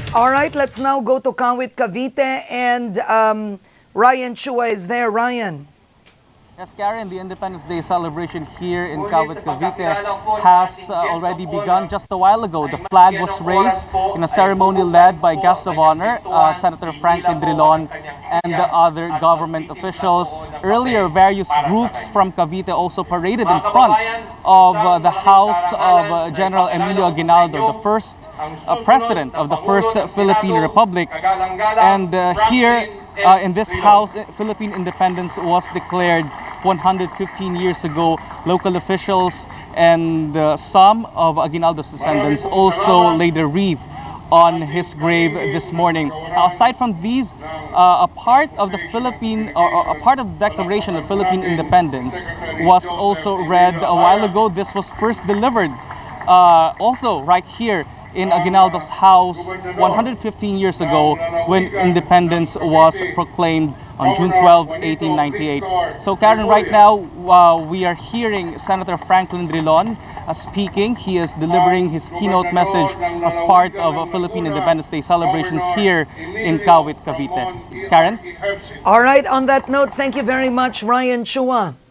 All right, let's now go to Kawit, Cavite, and Ryan Chua is there. Ryan. Yes, Karen, the Independence Day celebration here in Kawit, Cavite has already begun just a while ago. The flag was raised in a ceremony led by guests of honor, Senator Franklin Drilon and the other government officials. Earlier, various groups from Cavite also paraded in front of the house of General Emilio Aguinaldo, the first president of the First Philippine Republic. And here in this house, Philippine independence was declared 115 years ago. Local officials and some of Aguinaldo's descendants also laid a wreath on his grave this morning. Now, aside from these, a part of the Declaration of Philippine Independence was also read a while ago. This was first delivered also right here in Aguinaldo's house 115 years ago when independence was proclaimed on June 12, 1898. So Karen, right now we are hearing Senator Franklin Drilon speaking. He is delivering his keynote message as part of Philippine Independence Day celebrations here in Kawit, Cavite. Karen? All right, on that note, thank you very much, Ryan Chua.